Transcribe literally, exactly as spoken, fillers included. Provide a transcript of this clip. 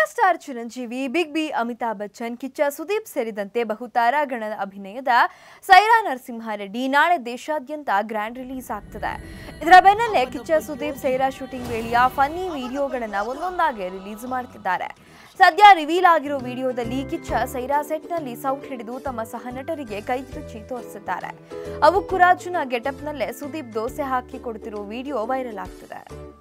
Megastar Chiranjeevi, Big B, Amitabh Bachchan, Kichcha Sudeep ಸೇರಿದಂತೆ ಬಹುತಾರಾಗಣ ಅಭಿನಯದ ಸಯ್ ರಾ ನರಸಿಂಹ ರೆಡ್ಡಿ ನಾಳೆ ದೇಶಾದ್ಯಂತ ಗ್ರ್ಯಾಂಡ್ ರಿಲೀಸ್ ಆಗ್ತದೆ. ಇದರ ಬೆನ್ನಲ್ಲೇ ಕಿಚ್ಚ ಸುದೀಪ್ ಸಯ್ ರಾ ಶೂಟಿಂಗ್ ವೇಳೆಯ ಫನ್ನಿ ವಿಡಿಯೋಗಳನ್ನು ಒಂದೊಂದಾಗಿ ರಿಲೀಸ್ ಮಾಡ್ತಿದ್ದಾರೆ. ಸದ್ಯ ರಿವೀಲ್ ಆಗಿರೋ ವಿಡಿಯೋದಲ್ಲಿ ಕಿಚ್ಚ ಸಯ್ ರಾ ಸೆಟ್ನಲ್ಲಿ ಸೌಟ್ ಹಿಡಿದು ತಮ್ಮ ಸಹನಟರಿಗೆ ಕೈರುಚಿ ತೋರಿಸಿದ್ದಾರೆ. ಅವು ಕುರಾಜುನ ಗೆಟಪ್ನಲ್ಲೇ ಸುದೀಪ್ ದೋಸೆ ಹಾಕಿ ಕೊಡ್ತಿರೋ ವಿಡಿಯೋ ವೈರಲ್ ಆಗ್ತಿದೆ.